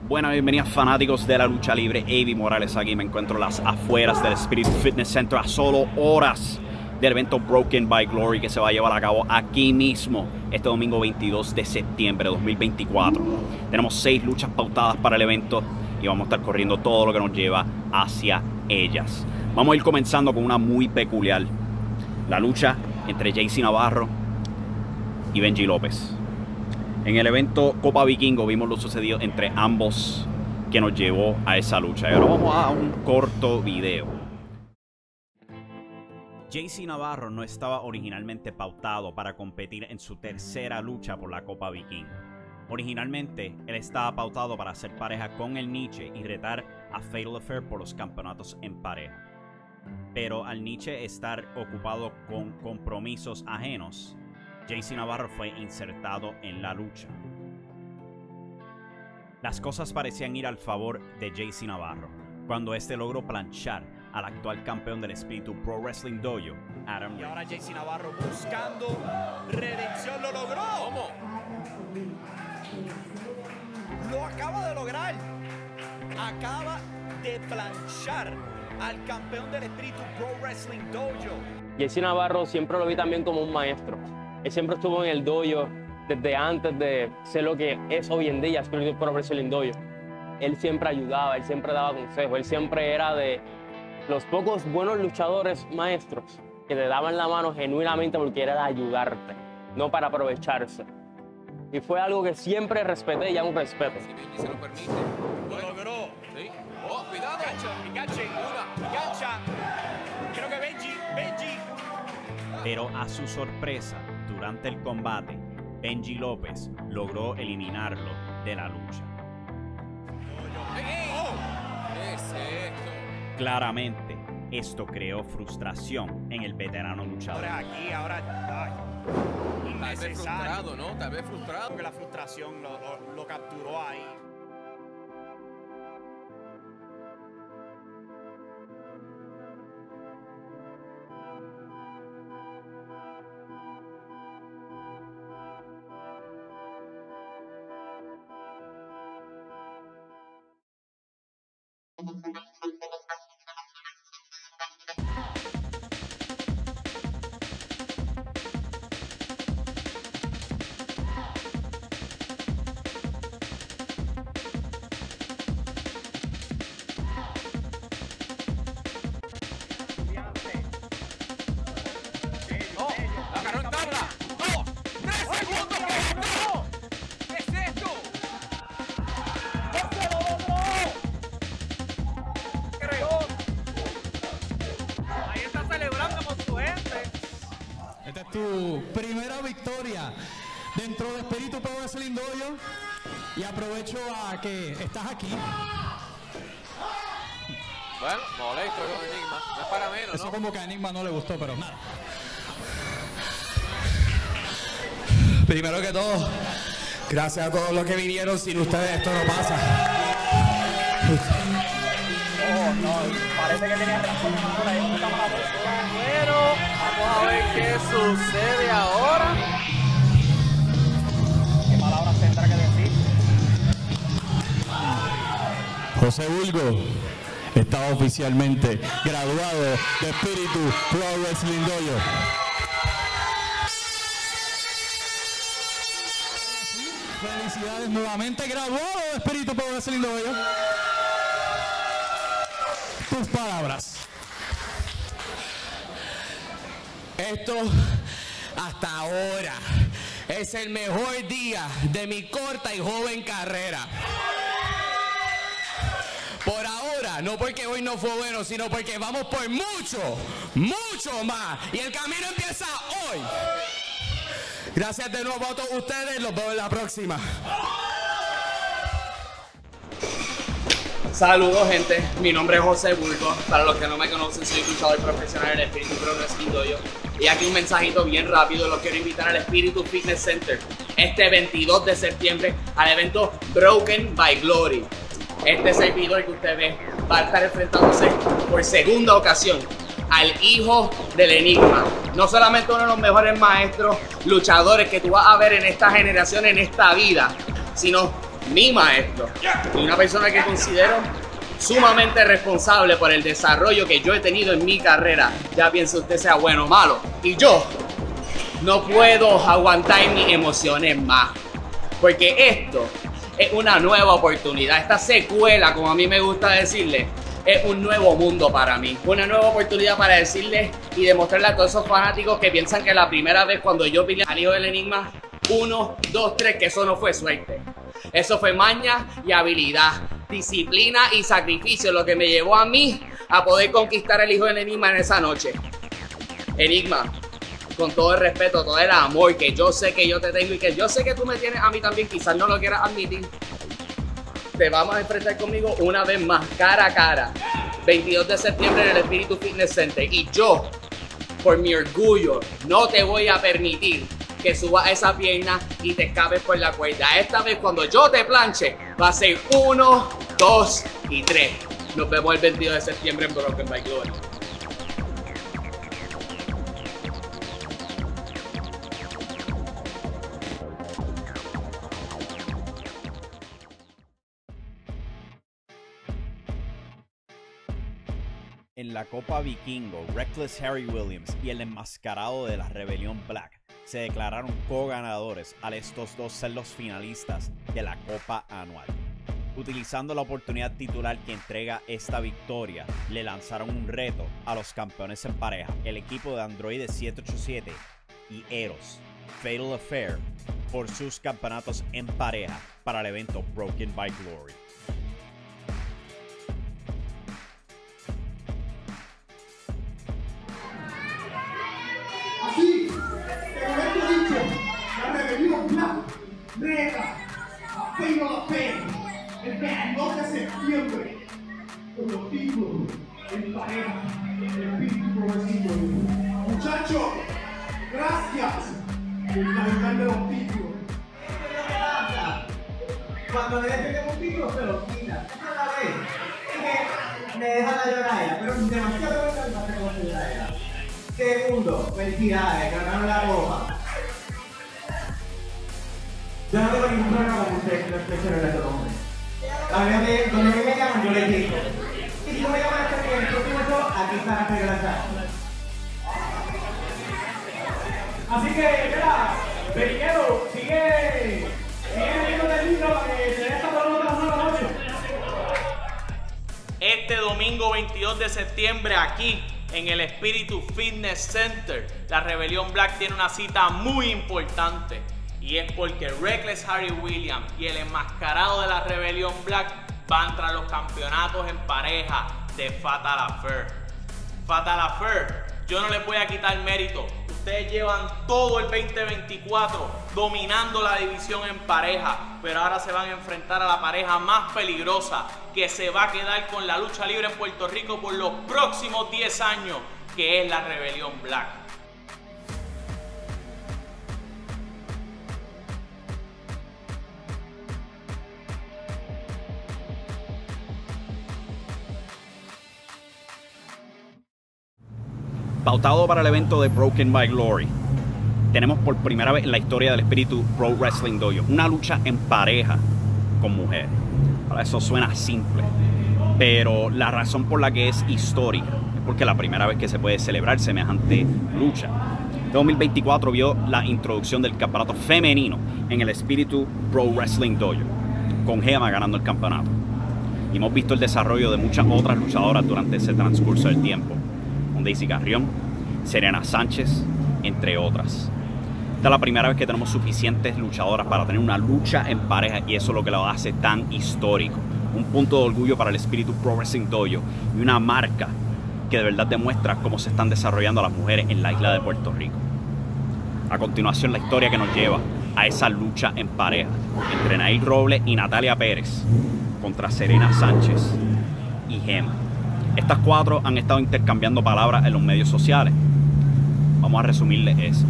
Buenas, bienvenidos fanáticos de la lucha libre. Avi Morales aquí, me encuentro las afueras del Spirit Fitness Center a solo horas del evento Broken by Glory que se va a llevar a cabo aquí mismo este domingo 22 de septiembre de 2024. Tenemos 6 luchas pautadas para el evento y vamos a estar corriendo todo lo que nos lleva hacia ellas. Vamos a ir comenzando con una muy peculiar, la lucha entre JC Navarro y Benji López. En el evento Copa Vikingo vimos lo sucedido entre ambos que nos llevó a esa lucha. Y ahora vamos a un corto video. JC Navarro no estaba originalmente pautado para competir en su tercera lucha por la Copa Vikingo. Originalmente, él estaba pautado para hacer pareja con el Nietzsche y retar a Fatal Affair por los campeonatos en pareja. Pero al Nietzsche estar ocupado con compromisos ajenos, JC Navarro fue insertado en la lucha. Las cosas parecían ir al favor de JC Navarro cuando este logró planchar al actual campeón del espíritu Pro Wrestling Dojo, Adam Rey. Y ahora JC Navarro buscando redención, lo logró. ¿Cómo? Lo acaba de lograr. Acaba de planchar al campeón del espíritu Pro Wrestling Dojo. JC Navarro siempre lo vi también como un maestro. Él siempre estuvo en el dojo desde antes de ser lo que es hoy en día, Spirit Pro Wrestling Dojo. Él siempre ayudaba, él siempre daba consejos, él siempre era de los pocos buenos luchadores maestros que te daban la mano genuinamente porque era de ayudarte, no para aprovecharse. Y fue algo que siempre respeté y aún respeto. Si Benji se lo permite. Lo logró. Sí. Oh, cuidado. Enganche. Engancha. Creo que Benji. Pero a su sorpresa, durante el combate, Benji López logró eliminarlo de la lucha. ¿Qué es esto? Claramente, esto creó frustración en el veterano luchador. Ahora aquí, ahora. Tal vez Innecesario. frustrado, ¿no? Tal vez frustrado. Creo que la frustración lo capturó ahí. La agarró en tabla. ¡2, 3 segundos! ¿Qué es esto? Ahí está celebrando con su gente. Esta es tu primera victoria dentro de Espíritu Pro Wrestling Dojo y aprovecho a que estás aquí. Bueno, molesto con Enigma. No es para menos, Eso ¿no? como que a Enigma no le gustó, pero nada. Primero que todo, gracias a todos los que vinieron. Sin ustedes esto no pasa. Parece que tenía razón. Pero vamos a ver qué sucede ahora. ¿Qué palabras tendrá que decir? José Bulgo está oficialmente graduado de Espíritu Pro Wrestling Dojo. Felicidades nuevamente, graduado de Espíritu Pro Wrestling Dojo. Tus palabras. Esto hasta ahora es el mejor día de mi corta y joven carrera. Por ahora, no porque hoy no fue bueno, sino porque vamos por mucho más. Y el camino empieza hoy. Gracias de nuevo a todos ustedes, los veo en la próxima. Saludos gente, mi nombre es José Bulgo. Para los que no me conocen, soy luchador profesional en el Espíritu Pro Wrestling Dojo. Y aquí un mensajito bien rápido, los quiero invitar al Espíritu Fitness Center este 22 de septiembre al evento Broken by Glory. Este servidor que usted ve va a estar enfrentándose por segunda ocasión al hijo del Enigma. No solamente uno de los mejores maestros luchadores que tú vas a ver en esta generación, en esta vida, sino mi maestro y una persona que considero sumamente responsable por el desarrollo que yo he tenido en mi carrera, ya piense usted sea bueno o malo, y yo no puedo aguantar mis emociones más, porque esto es una nueva oportunidad, esta secuela, como a mí me gusta decirle, es un nuevo mundo para mí, una nueva oportunidad para decirles y demostrarle a todos esos fanáticos que piensan que la primera vez cuando yo peleé al hijo del enigma, 1, 2, 3, que eso no fue suerte, eso fue maña y habilidad, disciplina y sacrificio, lo que me llevó a mí a poder conquistar el hijo del enigma en esa noche. Enigma, con todo el respeto, todo el amor que yo sé que yo te tengo y que yo sé que tú me tienes a mí también, quizás no lo quieras admitir, te vamos a enfrentar conmigo una vez más, cara a cara, 22 de septiembre en el Espíritu Fitness Center, y yo, por mi orgullo, no te voy a permitir que subas esa pierna y te escapes por la cuerda. Esta vez cuando yo te planche, va a ser 1, 2 y 3. Nos vemos el 22 de septiembre en Broken by Glory. En la Copa Vikingo, Reckless Harry Williams y el enmascarado de la Rebelión Black se declararon co-ganadores al estos dos ser los finalistas de la Copa Anual. Utilizando la oportunidad titular que entrega esta victoria, le lanzaron un reto a los campeones en pareja, el equipo de Android 787 y Eros, Fatal Affair, por sus campeonatos en pareja para el evento Broken by Glory. Así, como hemos dicho, la Rebelión Black reta a Fatal Affair el 22 de septiembre con los títulos en pareja del Espíritu Progresivo. Muchachos, gracias por darme los títulos. Cuando le dejen un título se lo quita. Esta la vez es que me deja la llorada, pero demasiado buena el bate con llorada. Segundo, felicidades, ganaron la copa. Yo no tengo ningún problema con ustedes, no expresionen a estos hombres. A ver, donde me llaman, yo les digo. Y si no me llaman hasta que el próximo show, aquí está la federación. Así que, mira, Beriquero, sigue leyendo el libro para que te dé esta pregunta a la noche. Este domingo 22 de septiembre aquí en el Espíritu Fitness Center, la Rebelión Black tiene una cita muy importante. Y es porque Reckless Harry Williams y el enmascarado de la Rebelión Black van tras los campeonatos en pareja de Fatal Affair. Fatal Affair, yo no les voy a quitar mérito. Ustedes llevan todo el 2024 dominando la división en pareja, pero ahora se van a enfrentar a la pareja más peligrosa que se va a quedar con la lucha libre en Puerto Rico por los próximos 10 años, que es la Rebelión Black. Pautado para el evento de Broken by Glory, tenemos por primera vez en la historia del Espíritu Pro Wrestling Dojo una lucha en pareja con mujeres. Ahora, eso suena simple, pero la razón por la que es histórica es porque la primera vez que se puede celebrar semejante lucha. 2024 vio la introducción del campeonato femenino en el Espíritu Pro Wrestling Dojo, con Gema ganando el campeonato. Y hemos visto el desarrollo de muchas otras luchadoras durante ese transcurso del tiempo, con Daisy Carrión, Serena Sánchez, entre otras. Esta es la primera vez que tenemos suficientes luchadoras para tener una lucha en pareja, y eso es lo que lo hace tan histórico. Un punto de orgullo para el Espíritu Pro Wrestling Dojo y una marca que de verdad demuestra cómo se están desarrollando las mujeres en la isla de Puerto Rico. A continuación, la historia que nos lleva a esa lucha en pareja entre Nail Robles y Natalia Pérez contra Serena Sánchez y Gema. Estas cuatro han estado intercambiando palabras en los medios sociales. Vamos a resumirles eso.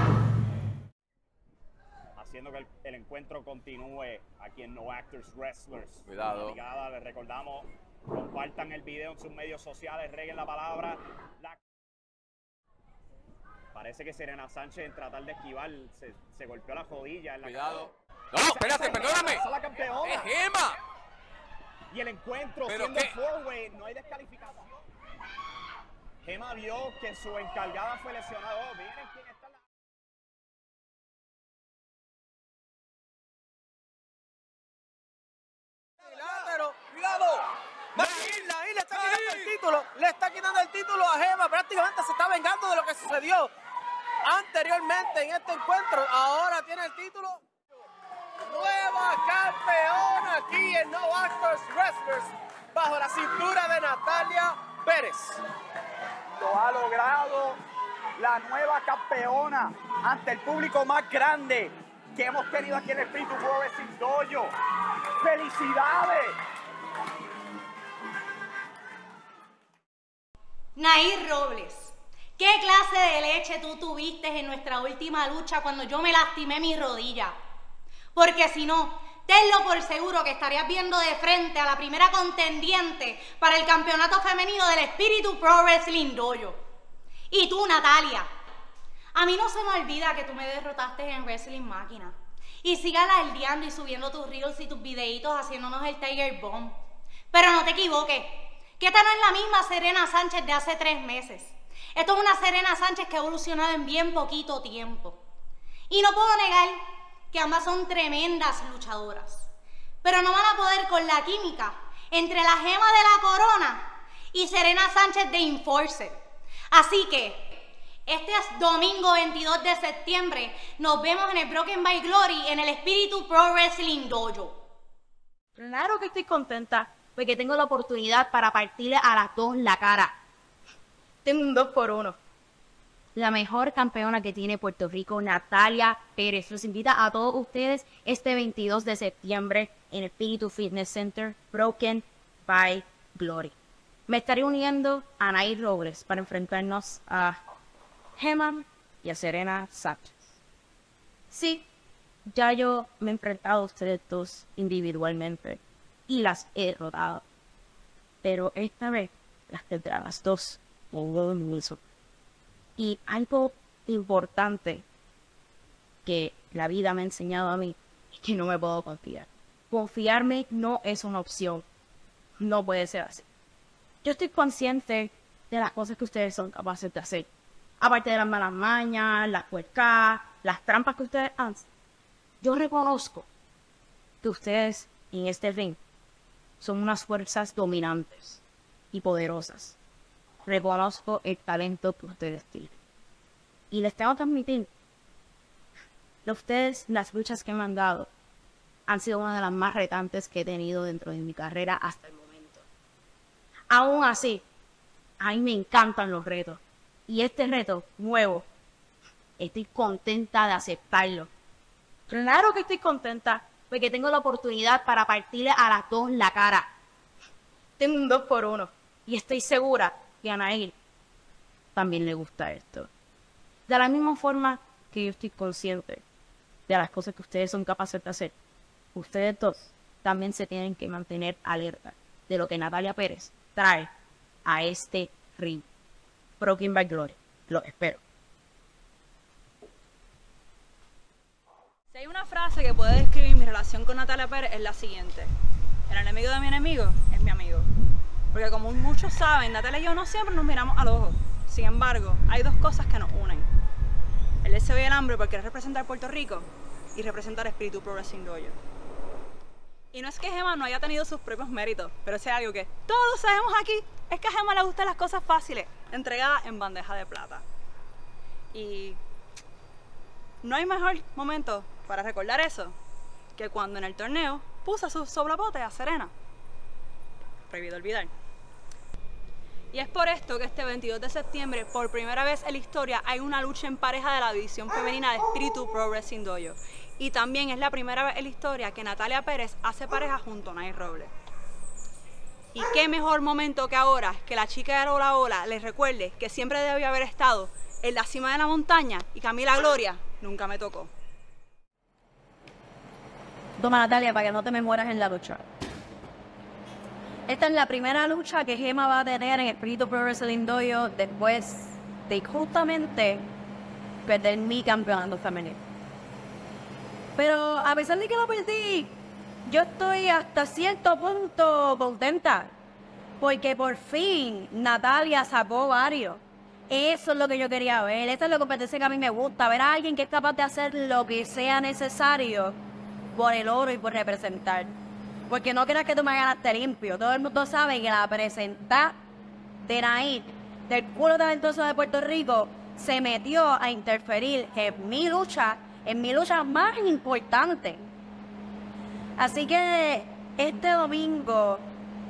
Haciendo que el encuentro continúe aquí en No Actors Wrestlers. Cuidado. Les recordamos, compartan el video en sus medios sociales, reguen la palabra. Parece que Serena Sánchez, en tratar de esquivar, se golpeó la rodilla en la Cuidado. cara. No, espérate, perdóname. Esa es la campeona. ¡Es Gema! Y el encuentro, ¿Pero siendo qué? four-way, no hay descalificación. Gema vio que su encargada fue lesionada. Oh, miren quién está en la... ¡Cuidado! Nair le está quitando el título. Le está quitando el título a Gema. Prácticamente se está vengando de lo que sucedió anteriormente en este encuentro. Ahora tiene el título. Nueva campeona aquí en No Actors Wrestlers bajo la cintura de Natalia Pérez. Lo ha logrado la nueva campeona ante el público más grande que hemos tenido aquí en el Espíritu Pro Wrestling Dojo. ¡Felicidades! Nair Robles, ¿qué clase de leche tú tuviste en nuestra última lucha cuando yo me lastimé mi rodilla? Porque si no, tenlo por seguro que estarías viendo de frente a la primera contendiente para el campeonato femenino del Espíritu Pro Wrestling Dojo. Y tú, Natalia, a mí no se me olvida que tú me derrotaste en Wrestling Máquina. Y sigas alardeando y subiendo tus reels y tus videitos haciéndonos el Tiger Bomb. Pero no te equivoques, que esta no es la misma Serena Sánchez de hace 3 meses. Esto es una Serena Sánchez que ha evolucionado en bien poquito tiempo. Y no puedo negar que ambas son tremendas luchadoras. Pero no van a poder con la química entre la Gema de la Corona y Serena Sánchez de Enforcer. Así que este es domingo 22 de septiembre. Nos vemos en el Broken by Glory en el Espíritu Pro Wrestling Dojo. Claro que estoy contenta porque tengo la oportunidad para partirle a las dos la cara. Tengo un 2x1. La mejor campeona que tiene Puerto Rico, Natalia Pérez, los invita a todos ustedes este 22 de septiembre en el Espíritu Fitness Center, Broken by Glory. Me estaré uniendo a Nair Robles para enfrentarnos a Gema y a Serena Sánchez. Sí, ya yo me he enfrentado a ustedes dos individualmente y las he derrotado. Pero esta vez las tendré a las dos en un mismo. Y algo importante que la vida me ha enseñado a mí es que no me puedo confiar. Confiarme no es una opción. No puede ser así. Yo estoy consciente de las cosas que ustedes son capaces de hacer. Aparte de las malas mañas, las puercas, las trampas que ustedes hacen. Yo reconozco que ustedes en este ring son unas fuerzas dominantes y poderosas. Reconozco el talento que ustedes tienen. Y les tengo que admitir, las luchas que me han dado han sido una de las más retantes que he tenido dentro de mi carrera hasta el momento. Aún así, a mí me encantan los retos. Y este reto nuevo, estoy contenta de aceptarlo. Claro que estoy contenta porque tengo la oportunidad para partirle a las dos la cara. Tengo un 2x1 y estoy segura que a Nair también le gusta esto. De la misma forma que yo estoy consciente de las cosas que ustedes son capaces de hacer, ustedes dos también se tienen que mantener alerta de lo que Natalia Pérez trae a este ring. Broken by Glory. Lo espero. Si hay una frase que puede describir mi relación con Natalia Pérez es la siguiente: el enemigo de mi enemigo es mi amigo. Porque como muchos saben, Natalia y yo no siempre nos miramos al ojo. Sin embargo, hay dos cosas que nos unen: el deseo y el hambre por querer representar Puerto Rico y representar Espíritu Pro Wrestling Dojo. Y no es que Gema no haya tenido sus propios méritos, pero si hay algo que todos sabemos aquí, es que a Gema le gustan las cosas fáciles, entregadas en bandeja de plata. Y no hay mejor momento para recordar eso que cuando en el torneo puso su soplapote a Serena. Prohibido olvidar. Y es por esto que este 22 de septiembre, por primera vez en la historia, hay una lucha en pareja de la división femenina de Espíritu Pro Wrestling Dojo. Y también es la primera vez en la historia que Natalia Pérez hace pareja junto a Nair Robles. Y qué mejor momento que ahora que la chica de Ola Ola les recuerde que siempre debió haber estado en la cima de la montaña y que a mí la gloria nunca me tocó. Toma, Natalia, para que no te me mueras en la lucha. Esta es la primera lucha que Gema va a tener en el Espíritu Pro Wrestling Dojo después de justamente perder mi campeonato femenino. Pero a pesar de que lo perdí, yo estoy hasta cierto punto contenta. Porque por fin Natalia sacó varios. Eso es lo que yo quería ver. Esta es la competencia que a mí me gusta. Ver a alguien que es capaz de hacer lo que sea necesario por el oro y por representar. Porque no creas que tú me ganaste limpio. Todo el mundo sabe que la presentar de Naid, del culo talentoso de Puerto Rico, se metió a interferir en mi lucha más importante. Así que este domingo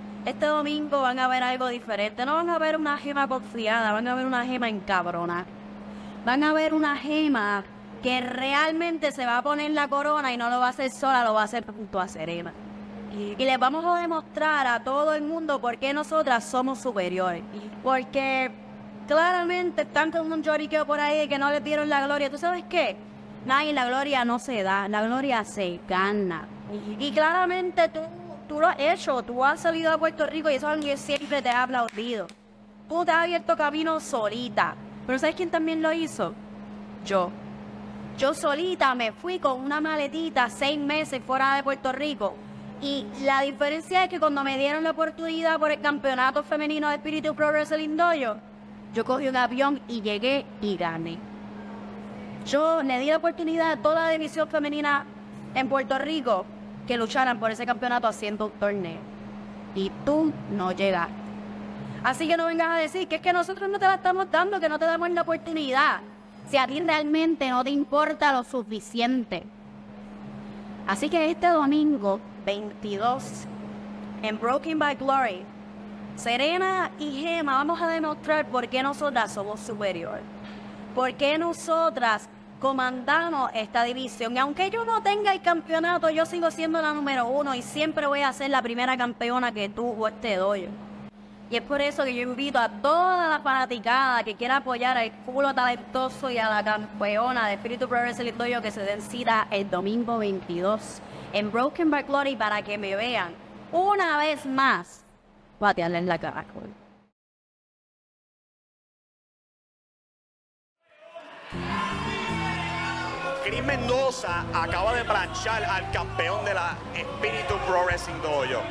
van a ver algo diferente. No van a ver una gema confiada, van a ver una gema encabrona. Van a ver una gema que realmente se va a poner la corona y no lo va a hacer sola, lo va a hacer junto a Serena. Y les vamos a demostrar a todo el mundo por qué nosotras somos superiores. Porque claramente están con un lloriqueo por ahí que no le dieron la gloria. ¿Tú sabes qué? Nadie, la gloria no se da, la gloria se gana. Y claramente tú lo has hecho, tú has salido a Puerto Rico y eso es algo que siempre te ha aplaudido. Tú te has abierto camino solita. Pero ¿sabes quién también lo hizo? Yo. Yo solita me fui con una maletita 6 meses fuera de Puerto Rico. Y la diferencia es que cuando me dieron la oportunidad por el campeonato femenino de Espíritu Pro Wrestling Dojo, yo cogí un avión y llegué y gané. Yo le di la oportunidad a toda la división femenina en Puerto Rico que lucharan por ese campeonato haciendo un torneo. Y tú no llegaste. Así que no vengas a decir que es que nosotros no te la estamos dando, que no te damos la oportunidad. Si a ti realmente no te importa lo suficiente. Así que este domingo 22 en Broken by Glory, Serena y Gema vamos a demostrar por qué nosotras somos superiores. Por qué nosotras comandamos esta división. Y aunque yo no tenga el campeonato, yo sigo siendo la número 1 y siempre voy a ser la primera campeona que tuvo este dojo. Y es por eso que yo invito a toda la fanaticada que quiera apoyar al culo talentoso y a la campeona de Espíritu Pro Wrestling Dojo que se den cita el domingo 22 en Broken by Glory para que me vean una vez más patearle en la cara. Chris Mendoza acaba de planchar al campeón de la Espíritu Pro Wrestling Dojo.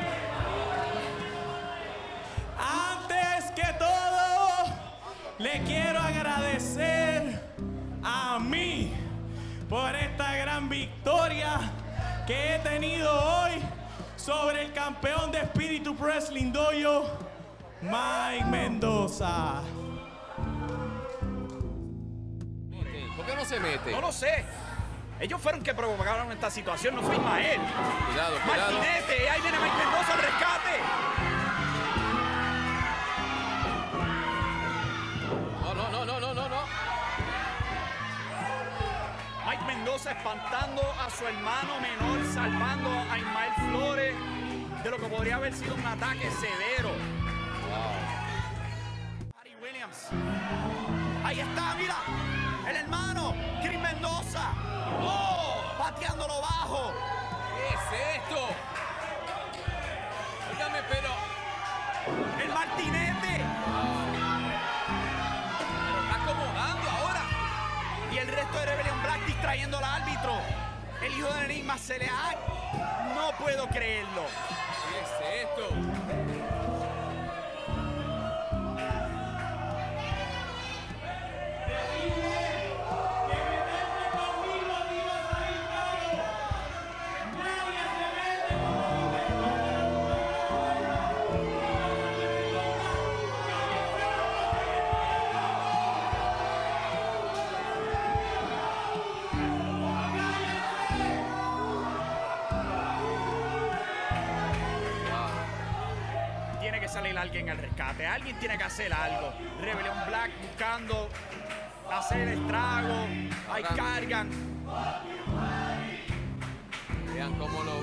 Antes que todo, le quiero agradecer a mí por esta gran victoria que he tenido hoy sobre el campeón de Espíritu Pro Wrestling Dojo, Mike Mendoza. ¿Por qué no se mete? No lo sé. Ellos fueron que provocaron esta situación, no fue Ismael. Cuidado, cuidado. Martinete, ahí viene Mike Mendoza al rescate. No. Mike Mendoza espantando a su hermano menor, salvando a Ismael Flores de lo que podría haber sido un ataque severo. Harry Williams. Ahí está, mira. El hermano, Chris Mendoza. ¡Oh! Pateándolo bajo. ¿Qué es esto? Óigame, pero... El Martinete. Lo está acomodando ahora. Y el resto de Rebellion Black distrayendo al árbitro. El hijo de Enigma se le ha... No puedo creerlo. ¿Qué es esto? Salir alguien al rescate, alguien tiene que hacer algo. Rebellion Black buscando hacer el estrago, ahí cargan. Vean cómo lo...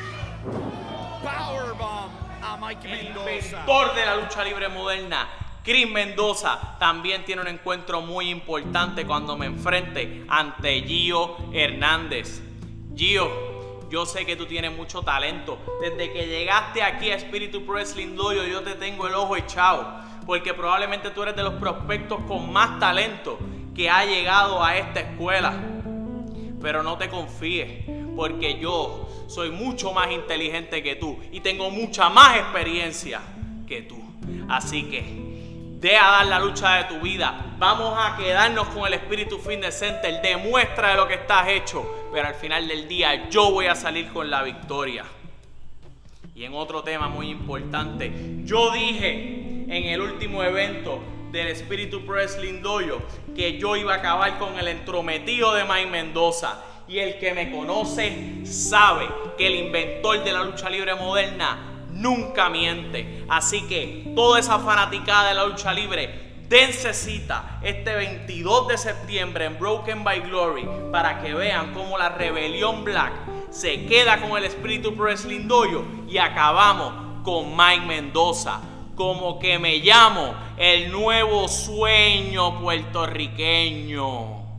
Powerbomb a Mike Mendoza. El inventor de la lucha libre moderna, Chris Mendoza, también tiene un encuentro muy importante cuando me enfrente ante Gio Hernández. Gio, yo sé que tú tienes mucho talento. Desde que llegaste aquí a Espíritu Pro Wrestling Dojo, yo te tengo el ojo echado. Porque probablemente tú eres de los prospectos con más talento que ha llegado a esta escuela. Pero no te confíes, porque yo soy mucho más inteligente que tú y tengo mucha más experiencia que tú. Así que deja dar la lucha de tu vida. Vamos a quedarnos con el Espíritu Fitness Center. Demuestra de lo que estás hecho, pero al final del día yo voy a salir con la victoria. Y en otro tema muy importante, yo dije en el último evento del Espíritu Pro Wrestling Dojo que yo iba a acabar con el entrometido de Mike Mendoza. Y el que me conoce sabe que el inventor de la lucha libre moderna nunca miente. Así que toda esa fanaticada de la lucha libre, dense cita este 22 de septiembre en Broken by Glory para que vean cómo la Rebelión Black se queda con el Espíritu Pro Wrestling Dojo y acabamos con Mike Mendoza. Como que me llamo el nuevo sueño puertorriqueño.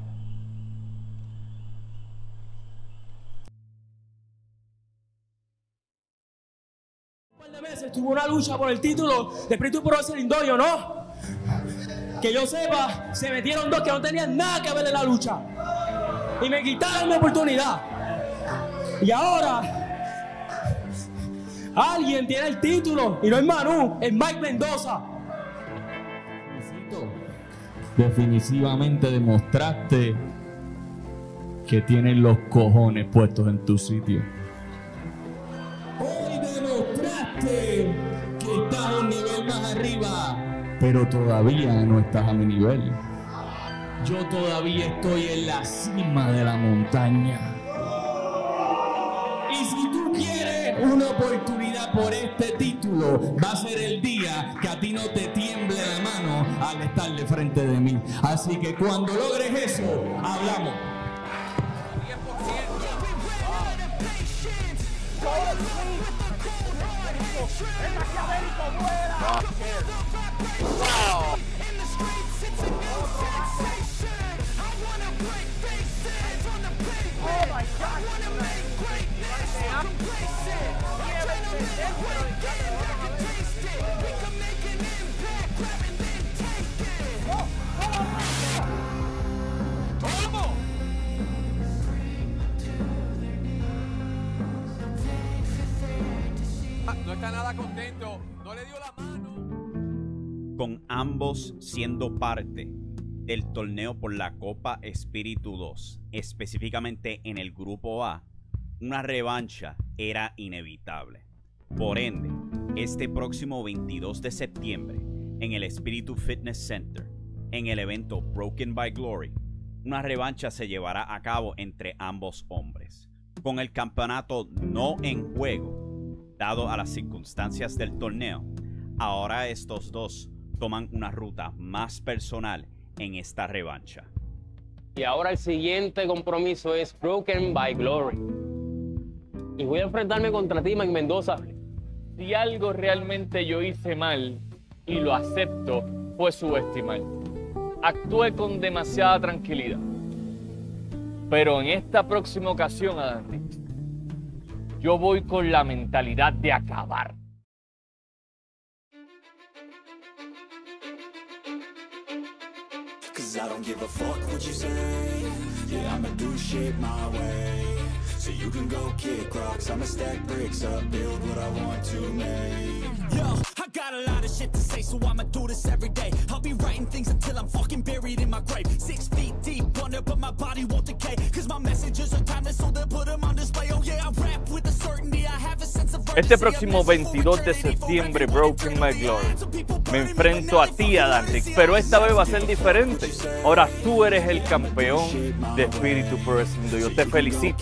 Un par de veces tuvo una lucha por el título de Espíritu Pro Wrestling Dojo, ¿no? Que yo sepa, se metieron dos que no tenían nada que ver en la lucha. Y me quitaron mi oportunidad. Y ahora alguien tiene el título y no es Manu, es Mike Mendoza. Definitivamente demostraste que tienes los cojones puestos en tu sitio. Hoy demostraste que estás un nivel más arriba, pero todavía no estás a mi nivel. Yo todavía estoy en la cima de la montaña. Y si tú quieres una oportunidad por este título, va a ser el día que a ti no te tiemble la mano al estar de frente de mí. Así que cuando logres eso, hablamos. No está nada contento, no le dio la mano. Con ambos siendo parte del torneo por la Copa Espíritu 2, específicamente en el Grupo A, una revancha era inevitable. Por ende, este próximo 22 de septiembre, en el Espíritu Fitness Center, en el evento Broken by Glory, una revancha se llevará a cabo entre ambos hombres, con el campeonato no en juego. Dado a las circunstancias del torneo, ahora estos dos toman una ruta más personal en esta revancha. Y ahora el siguiente compromiso es Broken by Glory. Y voy a enfrentarme contra ti, Mike Mendoza. Si algo realmente yo hice mal, y lo acepto, fue subestimar. Actué con demasiada tranquilidad. Pero en esta próxima ocasión, Adam Rich, yo voy con la mentalidad de acabar. Cause I don't give a fuck what you say. Yeah, I'ma do shit my way. So you can go kick rocks, I'ma stack bricks up, build what I want to make. Yo, I got a lot of shit to say, so I'ma do this every day. I'll be writing things until I'm fucking buried in my grave. 6 feet deep under, but my body won't decay. Cause my messages are timeless, so they'll put them on display. Oh yeah, I rap with a certainty, I have a sense of urgency. Este próximo 22 de septiembre, Broken by Glory, me enfrento a ti, Adam Rix, pero esta vez va a ser diferente. Ahora tú eres el campeón de Espíritu Pro Wrestling Dojo. Yo te felicito.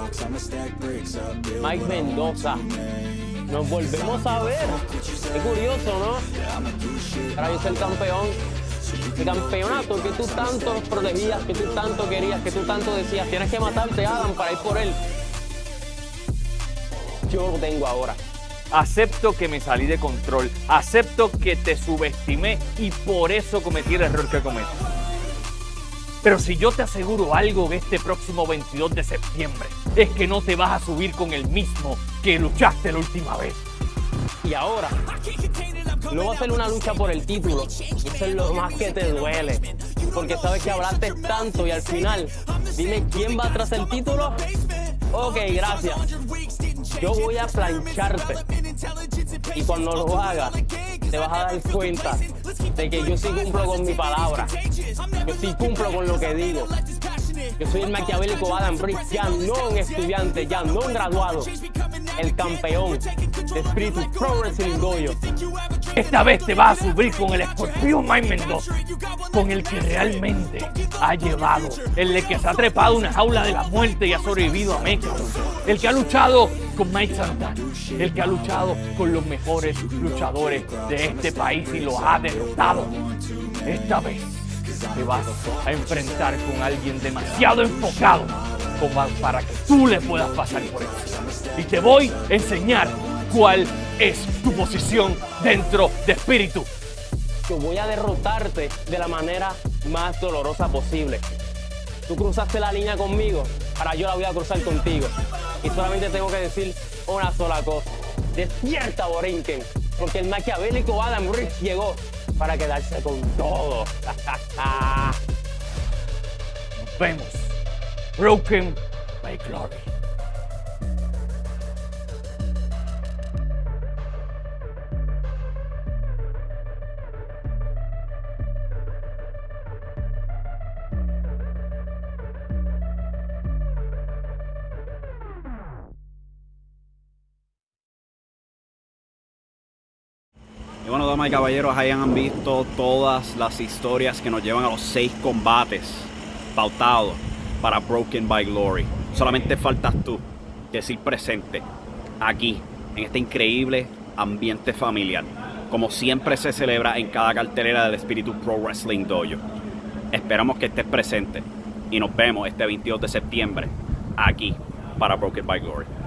Mike Mendoza, nos volvemos a ver. Es curioso, ¿no? Ahora yo soy el campeón. El campeonato que tú tanto protegías, que tú tanto querías, que tú tanto decías, tienes que matarte, Adam, para ir por él. Yo lo tengo ahora. Acepto que me salí de control, acepto que te subestimé y por eso cometí el error que cometí. Pero si yo te aseguro algo de este próximo 22 de septiembre, es que no te vas a subir con el mismo que luchaste la última vez. Y ahora, luego hacer una lucha por el título, eso es lo más que te duele. porque sabes que hablaste tanto y al final, dime quién va tras el título. Ok, gracias. Yo voy a plancharte y cuando lo hagas te vas a dar cuenta de que yo sí cumplo con mi palabra. Yo sí cumplo con lo que digo. Yo soy el maquiavélico Adam Briggs, ya no un estudiante, ya no un graduado, el campeón de Espíritu Pro Wrestling Dojo. Esta vez te vas a subir con el escorpión Mike Mendoza, con el que realmente ha llevado, el que se ha trepado una jaula de la muerte y ha sobrevivido a Mecha, el que ha luchado con Mike Santana, el que ha luchado con los mejores luchadores de este país y los ha derrotado. Esta vez te vas a enfrentar con alguien demasiado enfocado como para que tú le puedas pasar por eso. Y te voy a enseñar cuál es tu posición dentro de Espíritu. Yo voy a derrotarte de la manera más dolorosa posible. Tú cruzaste la línea conmigo, ahora yo la voy a cruzar contigo. Y solamente tengo que decir una sola cosa. Despierta, Borinquen, porque el maquiavélico Adam Briggs llegó para quedarse con todo. Nos vemos. Broken by Glory. Y bueno, damas y caballeros, ahí han visto todas las historias que nos llevan a los 6 combates pautados para Broken by Glory. Solamente faltas tú decir presente aquí, en este increíble ambiente familiar, como siempre se celebra en cada cartelera del Espíritu Pro Wrestling Dojo. Esperamos que estés presente y nos vemos este 22 de septiembre aquí para Broken by Glory.